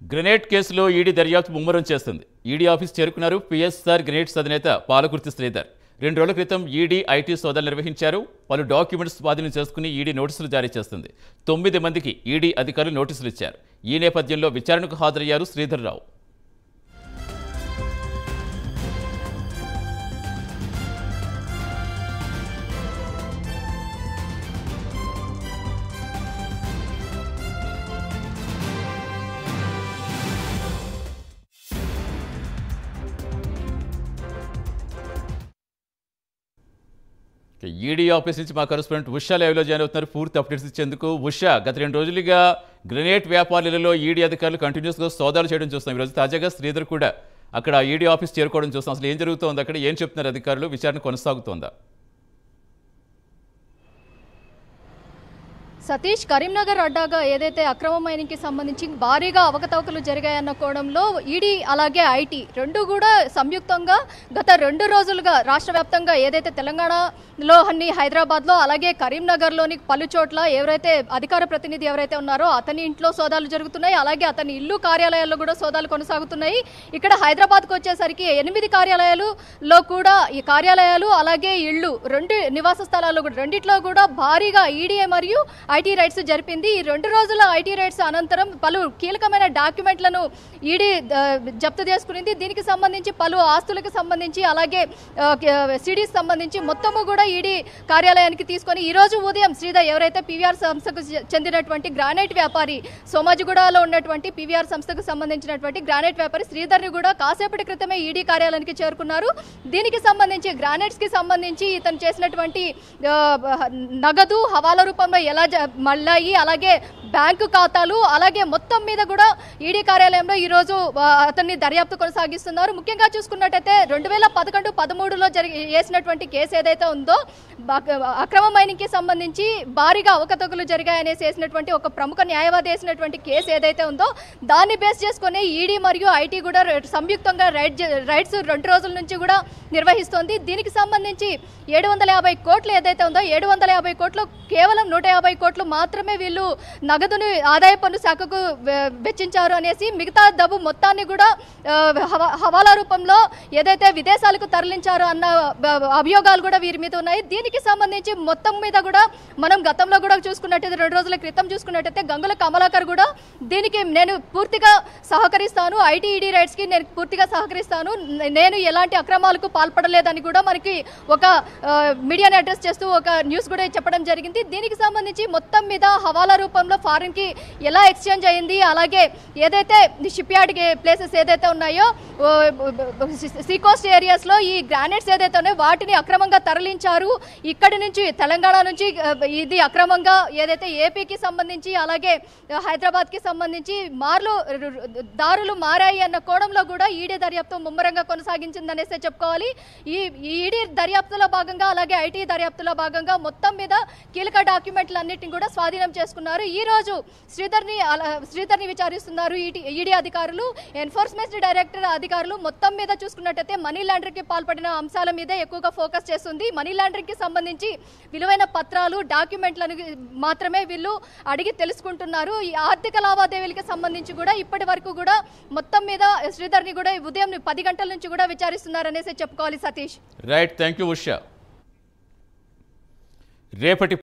Grenade కేసులో ED దర్యాప్తు ముమ్మరం చేస్తుంది. ఈడీ ఆఫీస్ చేరుకున్నారు పిఎస్ఆర్ గ్రెనేడ్స్ అధినేత పాలకుర్తి శ్రీధర్. 2 రోజుల క్రితం ఈడీ ఐటీ సోదాలు నిర్వహించారు. పలు డాక్యుమెంట్స్ స్వాధీనం చేసుకుని ఈడీ నోటీసులు జారీ చేస్తుంది. 9 మందికి ఈడీ అధికారులు నోటీసులు ఇచ్చారు. ఈ నేపథ్యంలో విచారణకు హాజరయ్యారు శ్రీధర్ రావు. ఈడీ ఆఫీస్ నుంచి మా కరెస్పాండెంట్ ఉషా లైవ్లో జాయిన్ అవుతున్నారు పూర్తి అప్డేట్స్ ఇచ్చేందుకు. ఉషా, గత 2 రోజులుగా గ్రెనేడ్ వ్యాపారులలో ఈడీ అధికారులు కంటిన్యూస్గా సోదాలు చేయడం చూస్తున్నాం. ఈరోజు తాజాగా శ్రీధర్ కూడా అక్కడ ఈడీ ఆఫీస్ చేరుకోవడం చూస్తున్నాం. అసలు ఏం జరుగుతోంది అక్కడ, ఏం చెప్తున్నారు అధికారులు, విచారణ కొనసాగుతోందా? సతీష్, కరీంనగర్ అడ్డాగా ఏదైతే అక్రమ మైనింగ్కి సంబంధించి భారీగా అవకతవకలు జరిగాయన్న కోణంలో ఈడీ అలాగే ఐటీ రెండు కూడా సంయుక్తంగా గత 2 రోజులుగా రాష్ట్ర వ్యాప్తంగా ఏదైతే తెలంగాణలో అన్ని హైదరాబాద్లో అలాగే కరీంనగర్లోని పలు చోట్ల ఎవరైతే అధికార ప్రతినిధి ఎవరైతే ఉన్నారో అతని ఇంట్లో సోదాలు జరుగుతున్నాయి. అలాగే అతని ఇల్లు కార్యాలయాల్లో కూడా సోదాలు కొనసాగుతున్నాయి. ఇక్కడ హైదరాబాద్కు వచ్చేసరికి 8 కార్యాలయాలలో కూడా ఈ కార్యాలయాలు అలాగే ఇళ్ళు 2 నివాస స్థలాల్లో కూడా రెండిట్లో కూడా భారీగా ఈడీ మరియు ఐటీ రైట్స్ జరిపింది. ఈ 2 రోజుల ఐటీ రైట్స్ అనంతరం పలు కీలకమైన డాక్యుమెంట్లను ఈడీ జప్తు చేసుకునింది. దీనికి సంబంధించి పలు ఆస్తులకు సంబంధించి అలాగే సిడీస్ సంబంధించి మొత్తము కూడా ఈడీ కార్యాలయానికి తీసుకొని ఈ రోజు ఉదయం శ్రీధర్ ఎవరైతే పీవీఆర్ సంస్థకు చెందినటువంటి గ్రానైట్ వ్యాపారి, సోమాజిగూడలో ఉన్నటువంటి పీవీఆర్ సంస్థకు సంబంధించినటువంటి గ్రానైట్ వ్యాపారి శ్రీధర్ని కూడా కాసేపటి క్రితమే ఈడీ కార్యాలయానికి చేరుకున్నారు. దీనికి సంబంధించి గ్రానైట్స్కి సంబంధించి ఇతను చేసినటువంటి నగదు హవాలా రూపంలో ఎలా మళ్ళీ అలాగే బ్యాంకు ఖాతాలు అలాగే మొత్తం మీద కూడా ఈడీ కార్యాలయంలో ఈరోజు అతన్ని దర్యాప్తు కొనసాగిస్తున్నారు. ముఖ్యంగా చూసుకున్నట్టయితే 2011-13లో వేసినటువంటి కేసు ఏదైతే ఉందో అక్రమ మైనింగ్కి సంబంధించి భారీగా అవకతవకలు జరిగాయనేసి వేసినటువంటి ఒక ప్రముఖ న్యాయవాది వేసినటువంటి కేసు ఏదైతే ఉందో దాన్ని బేస్ చేసుకుని ఈడీ మరియు ఐటీ కూడా సంయుక్తంగా రైట్స్ 2 రోజుల నుంచి కూడా నిర్వహిస్తోంది. దీనికి సంబంధించి 750 కోట్లు ఏదైతే ఉందో 750 కోట్లు కేవలం 150 కోట్లు మాత్రమే వీళ్ళు నగదును ఆదాయ పన్ను శాఖకు వెచ్చించారు అనేసి మిగతా డబ్బు మొత్తాన్ని కూడా హవాలా రూపంలో ఏదైతే విదేశాలకు తరలించారో అన్న అభియోగాలు కూడా వీరి మీద ఉన్నాయి. దీనికి సంబంధించి మొత్తం మీద కూడా మనం గతంలో కూడా చూసుకున్నట్టయితే 2 రోజుల క్రితం చూసుకున్నట్టయితే గంగుల కమలాకర్ కూడా దీనికి నేను పూర్తిగా సహకరిస్తాను, ఐటీ ఈడీ రైట్స్కి నేను పూర్తిగా సహకరిస్తాను, నేను ఎలాంటి అక్రమాలకు పాల్పడలేదని కూడా మనకి ఒక మీడియాని అడ్రస్ చేస్తూ ఒక న్యూస్ కూడా చెప్పడం జరిగింది. దీనికి సంబంధించి మొత్తం మీద హవాలా రూపంలో ఫారిన్కి ఎలా ఎక్స్చేంజ్ అయింది, అలాగే ఏదైతే షిప్ యార్డ్ ప్లేసెస్ ఏదైతే ఉన్నాయో సీకోస్ట్ ఏరియాస్లో ఈ గ్రానైట్స్ ఏదైతే ఉన్నాయో వాటిని అక్రమంగా తరలించారు. ఇక్కడి నుంచి తెలంగాణ నుంచి ఇది అక్రమంగా ఏదైతే ఏపీకి సంబంధించి అలాగే హైదరాబాద్కి సంబంధించి దారులు మారాయి అన్న కోణంలో కూడా ఈడీ దర్యాప్తు ముమ్మరంగా కొనసాగించిందనేసి చెప్పుకోవాలి. ఈ ఈడీ దర్యాప్తులో భాగంగా అలాగే ఐటీ దర్యాప్తులో భాగంగా మొత్తం మీద కీలక డాక్యుమెంట్లన్నింటినీ కూడా స్వాధీనం చేసుకున్నారు. ఈ రోజు శ్రీధర్ని విచారిస్తున్నారు ఈడీ అధికారులు, ఎన్ఫోర్స్మెంట్ డైరెక్టర్ అధికారులు. మొత్తం మీద చూసుకున్నట్టయితే మనీ లాండరింగ్కి పాల్పడిన అంశాల మీదే ఎక్కువగా ఫోకస్ చేస్తుంది. మనీ లాండరింగ్కి సంబంధించి విలువైన పత్రాలు, డాక్యుమెంట్లను మాత్రమే వీళ్ళు అడిగి తెలుసుకుంటున్నారు. ఈ ఆర్థిక లావాదేవీలకి సంబంధించి కూడా ఇప్పటి వరకు కూడా మొత్తం మీద శ్రీధర్ని కూడా ఉదయం 10 గంటల నుంచి కూడా విచారిస్తున్నారనేసి చెప్పుకోవాలి. Satish, right, thank you Usha. రేపటి